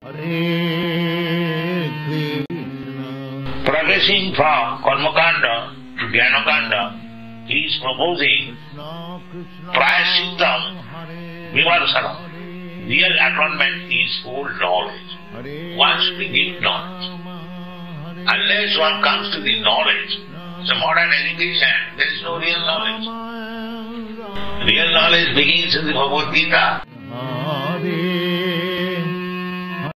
Progressing from Karmakanda to Jnanakanda, he is proposing Prayaschitam Vimarsanam. Real atonement is full knowledge. One should be given knowledge. Unless one comes to the knowledge, it's a modern education, there is no real knowledge. Real knowledge begins in the Bhagavad Gita.